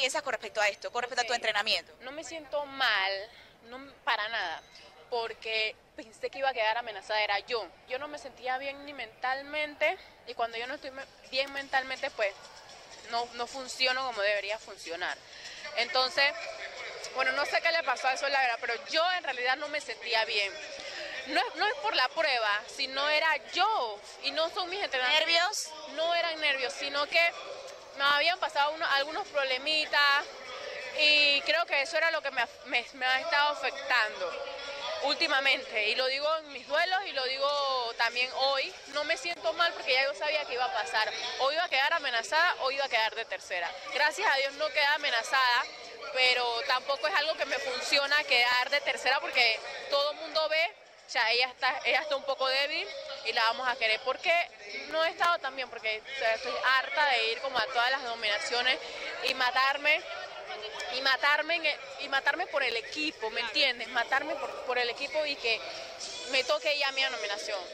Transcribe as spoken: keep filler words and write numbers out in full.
piensas con respecto a esto, con respecto Ok. a tu entrenamiento? No me siento mal, no, para nada, porque pensé que iba a quedar amenazada era yo. Yo no me sentía bien ni mentalmente, y cuando yo no estoy me- bien mentalmente, pues no, no funciono como debería funcionar. Entonces, bueno, no sé qué le pasó a eso, la verdad, pero yo en realidad no me sentía bien. No es, no es por la prueba, sino era yo, y no son mis entrenadores. ¿Nervios? No eran nervios, sino que me habían pasado uno- algunos problemitas, y creo que eso era lo que me, af- me, me ha estado afectando últimamente, y lo digo en mis duelos y lo digo también hoy. No me siento mal porque ya yo sabía que iba a pasar, o iba a quedar amenazada o iba a quedar de tercera. Gracias a Dios no quedé amenazada, pero tampoco es algo que me funciona quedar de tercera, porque todo el mundo ve, o sea, ella está, ella está un poco débil y la vamos a querer. Porque no he estado tan bien, porque o sea, estoy harta de ir como a todas las nominaciones y matarme y matarme en el- y matarme por el equipo, ¿me entiendes? Matarme por, por el equipo, y que me toque ya mi nominación.